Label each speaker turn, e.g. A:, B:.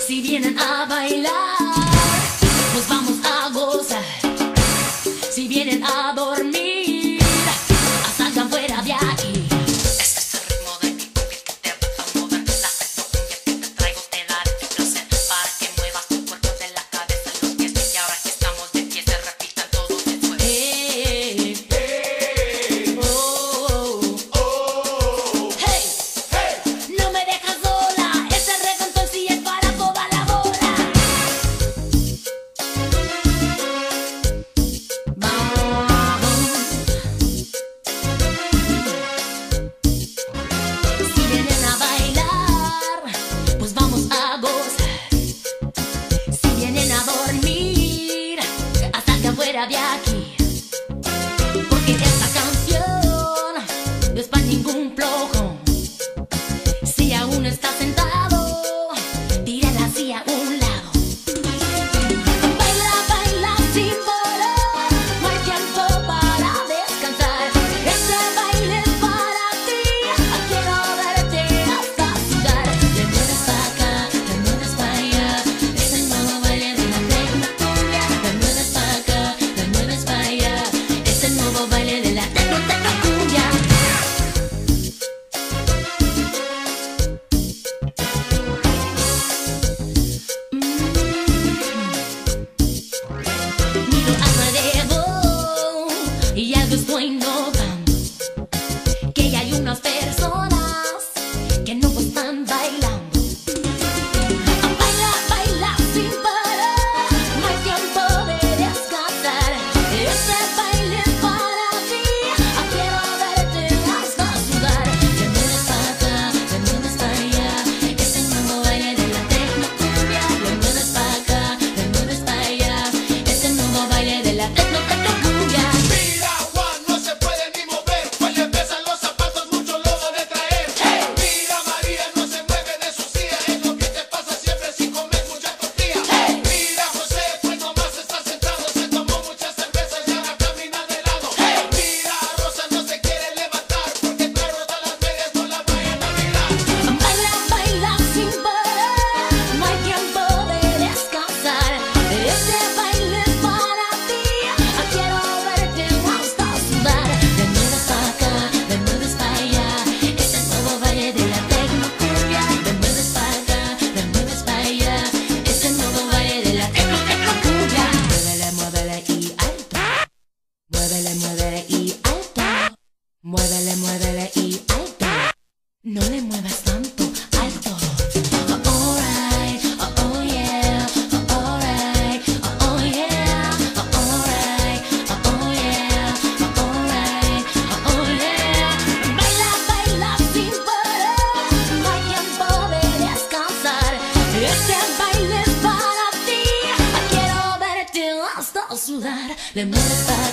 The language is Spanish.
A: Si vienen a bailar, pues vamos a gozar. Si vienen a dormir, salgan fuera de aquí.
B: Este es el ritmo de mi cumbia que te va a mover. La cumbia que te traigo te dará el placer para que muevas tu cuerpo de la cabeza a los pies. Y ahora que estamos de pie se repitan todos después.
A: Hey, hey, oh, oh, hey, hey, no me dejas sola. Este reggaetón sí es para toda la bola. Vamos. Si vienen a bailar, pues vamos a gozar. Si vienen a dormir, hasta que afuera de aquí. Porque esta canción no es para ningún flojo. Si aún estás sentado, tira la silla a un lado. Baila, baila sin parar, no hay tiempo para descansar. Este baile es para ti, quiero verte hasta sudar. Le mueves pa' acá, le mueves pa' allá, es el nuevo baile de la tecnocumbia. Le mueves pa' acá, le mueves pa' allá, es el nuevo baile de la tecnocumbia. Miro alrededor y algo estoy notando, que ya hay unas personas que no están bailando. Baila, baila sin parar, no hay tiempo de descansar. Este baile es para ti, quiero verte hasta sudar. Le mueves pa' acá, le mueves pa' allá, es el nuevo baile de la tecnocumbia. Le mueves pa' acá, le mueves pa' allá, es el nuevo baile de la tecnocumbia.
C: Mira, Juan, no se puede ni mover, pues le pesan los zapatos, mucho lo van a traer. Mira, María, no se mueve de su silla, es lo que te pasa siempre si comes mucha tortilla. Mira, José, pues nomás está sentado, se tomó muchas cervezas y ahora camina de lado. Mira, Rosa no se quiere levantar, porque trae rotas las medias, no la vayan a mirar.
A: Baila, baila sin parar, no hay tiempo de descansar. Este baile es para ti, quiero verte hasta sudar. Le mueves pa' acá, le mueves pa' allá, es el nuevo baile de la tecnocumbia. Le mueves pa' acá, le mueves pa' allá, es el nuevo baile de la tecnocumbia. Muévele, muévele y alto. Muévele, muévele y alto. Muévele, muévele y alto. No le muevas tanto, alto. Alright, oh yeah, alright, oh yeah, alright, oh yeah, alright, oh yeah. Baila, baila sin parar, no hay tiempo de descansar. Este baile es para ti, quiero verte hasta sudar. Le mueves pa'